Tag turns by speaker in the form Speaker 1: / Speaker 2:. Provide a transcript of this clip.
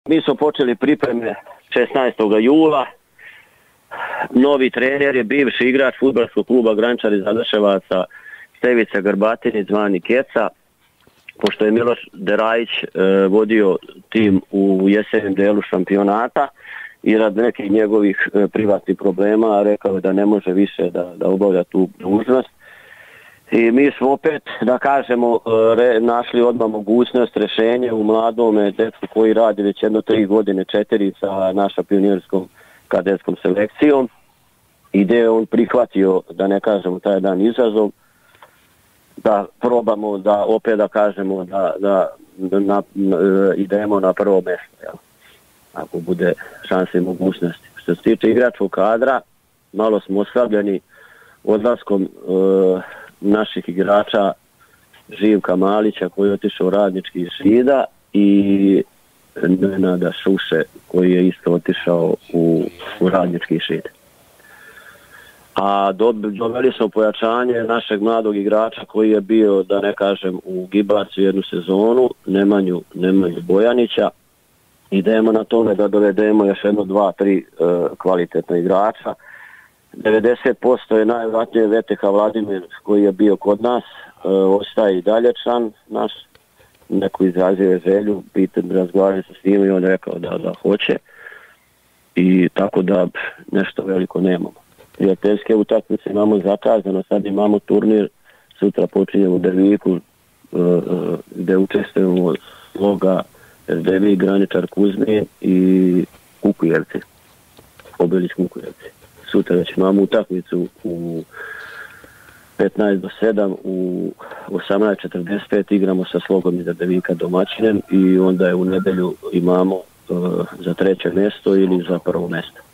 Speaker 1: mi smo počeli pripreme 16. jula. Novi trener je bivši igrač fudbalskog kluba Grančari Zadrševaca Stevica Grbatinić zvani Keca. Pošto je Miloš Derajić vodio tim u jesenjem delu šampionata i rad nekih njegovih privatnih problema rekao je da ne može više da obavlja tu dužnost. I mi smo opet, da kažemo, našli odmah mogućnost, rješenje u mladome dečku koji radi već 3 godine, 4 sa našom pionirskom kadetskom selekcijom. I gdje je on prihvatio, da ne kažemo, taj dan izazov, da probamo da opet da kažemo da idemo na prvo mjesto, jel? Ako bude šanse i mogućnosti. Što se tiče igračkog kadra, malo smo oslabljeni odlaskom naših igrača Živka Malića koji je otišao u Radnički iz Šida i Nenada Šuše koji je isto otišao u Radnički Šid. A doveli smo pojačanje našeg mladog igrača koji je bio, da ne kažem, u Gibarcu jednu sezonu, Nemanju Bojanića. Idemo na tome da dovedemo još 2-3 kvalitetna igrača. 90% je najvratnije VTK Vladimir koji je bio kod nas, ostaje i dalje član naš, neko izrazio je želju, razgovarali se s njim i on rekao da hoće i tako da nešto veliko nemamo. Prijateljske utakmice imamo zakazano, sad imamo turnir, sutra počinjemo u Derviku gdje učestvujemo Sloga, SDV, Graničar Kuzmin i Kukujevci, Obilić Kukujevci. Sutra već imamo utakmicu u 15-7, u 18:45 igramo sa Slogom iz Dervika domaćinem i onda je u nedjelju imamo za 3. mjesto ili za 1. mjesto.